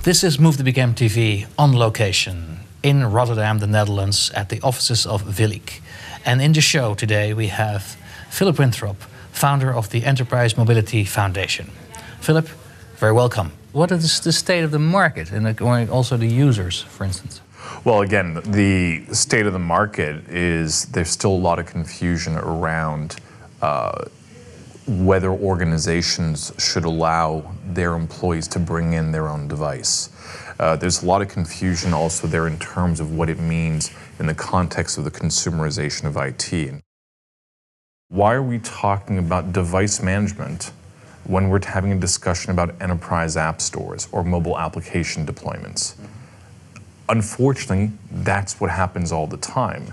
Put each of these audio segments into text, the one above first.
This is Move the Big MTV on location in Rotterdam, the Netherlands, at the offices of Willik. And in the show today we have Philip Winthrop, founder of the Enterprise Mobility Foundation. Philip, very welcome. What is the state of the market and also the users, for instance? Well, again, the state of the market is there's still a lot of confusion around whether organizations should allow their employees to bring in their own device. There's a lot of confusion also there in terms of what it means in the context of the consumerization of IT. Why are we talking about device management when we're having a discussion about enterprise app stores or mobile application deployments? Unfortunately, that's what happens all the time.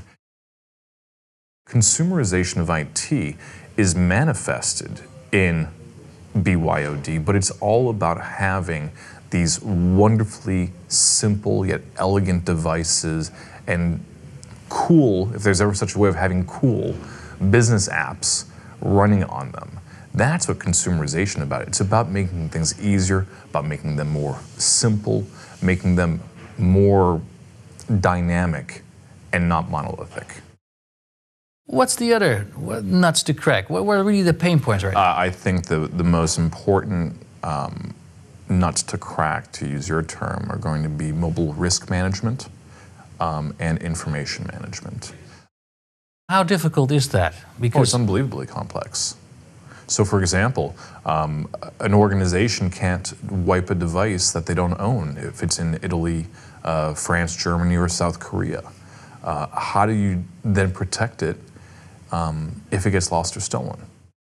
Consumerization of IT is manifested in BYOD, but it's all about having these wonderfully simple yet elegant devices and cool, if there's ever such a way of having cool, business apps running on them. That's what consumerization is about. It's about making things easier, about making them more simple, making them more dynamic and not monolithic. What's the other nuts to crack? What are really the pain points right now? I think the most important nuts to crack, to use your term, are going to be mobile risk management and information management. How difficult is that? Because it's unbelievably complex. So for example, an organization can't wipe a device that they don't own if it's in Italy, France, Germany, or South Korea. How do you then protect it if it gets lost or stolen?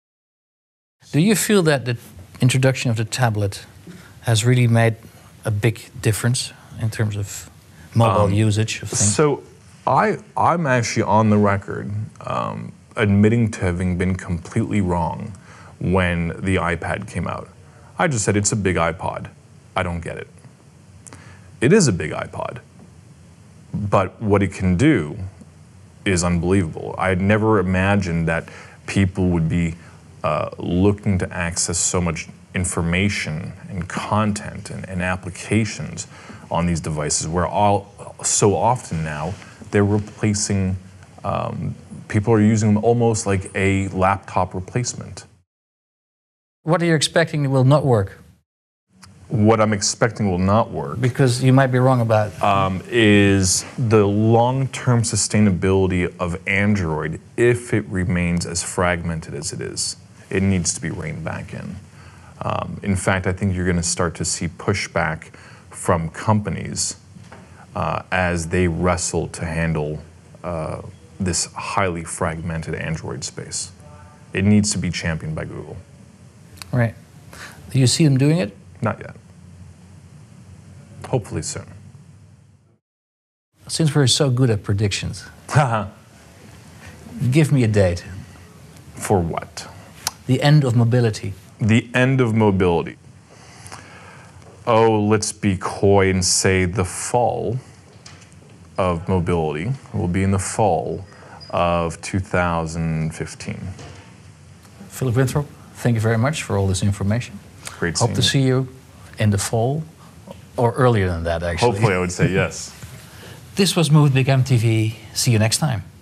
Do you feel that the introduction of the tablet has really made a big difference in terms of mobile usage of things? So I'm actually on the record admitting to having been completely wrong when the iPad came out. I just said it's a big iPod. I don't get it. It is a big iPod, but what it can do is unbelievable. I had never imagined that people would be looking to access so much information and content and applications on these devices, where so often now they're replacing, people are using them almost like a laptop replacement. What are you expecting will not work? What I'm expecting will not work, because you might be wrong about is the long-term sustainability of Android. If it remains as fragmented as it is, it needs to be reined back in. In fact, I think you're going to start to see pushback from companies as they wrestle to handle this highly fragmented Android space. It needs to be championed by Google. Right. Do you see them doing it? Not yet. Hopefully soon. Since we're so good at predictions, give me a date. For what? The end of mobility. The end of mobility. Oh, let's be coy and say the fall of mobility will be in the fall of 2015. Philip Winthrop, thank you very much for all this information. Great Hope to see you in the fall, or earlier than that, actually. Hopefully, I would say yes. This was Move Big MTV. See you next time.